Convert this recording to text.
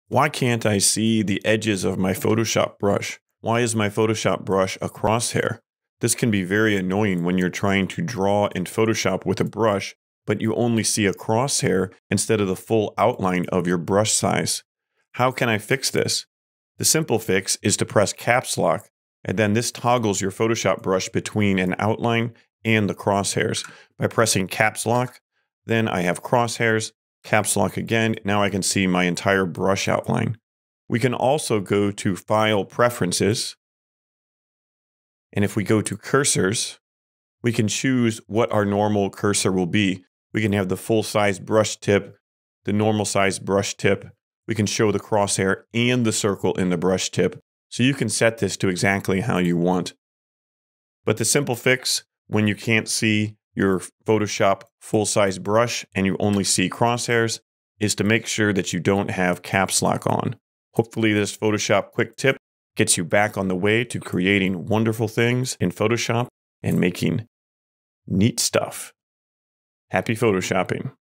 Why can't I see the edges of my Photoshop brush? Why is my Photoshop brush a crosshair? This can be very annoying when you're trying to draw in Photoshop with a brush, but you only see a crosshair instead of the full outline of your brush size. How can I fix this? The simple fix is to press caps lock, and then this toggles your Photoshop brush between an outline and the crosshairs. By pressing caps lock, then I have crosshairs, caps lock again, now I can see my entire brush outline. We can also go to File Preferences, and if we go to Cursors, we can choose what our normal cursor will be. We can have the full size brush tip, the normal size brush tip. We can show the crosshair and the circle in the brush tip. So you can set this to exactly how you want. But the simple fix, when you can't see your Photoshop full-size brush and you only see crosshairs, is to make sure that you don't have caps lock on. Hopefully this Photoshop quick tip gets you back on the way to creating wonderful things in Photoshop and making neat stuff. Happy Photoshopping.